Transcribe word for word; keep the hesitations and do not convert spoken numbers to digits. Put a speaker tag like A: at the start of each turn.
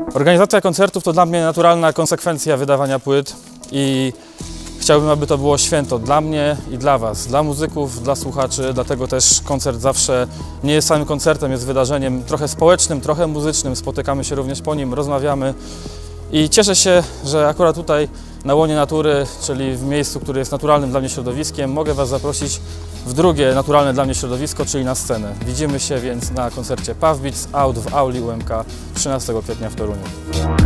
A: Organizacja koncertów to dla mnie naturalna konsekwencja wydawania płyt i chciałbym, aby to było święto dla mnie i dla Was, dla muzyków, dla słuchaczy, dlatego też koncert zawsze nie jest samym koncertem, jest wydarzeniem trochę społecznym, trochę muzycznym, spotykamy się również po nim, rozmawiamy i cieszę się, że akurat tutaj na łonie natury, czyli w miejscu, które jest naturalnym dla mnie środowiskiem, mogę Was zaprosić w drugie naturalne dla mnie środowisko, czyli na scenę. Widzimy się więc na koncercie Puff Beats Out w auli U M K trzynastego kwietnia w Toruniu.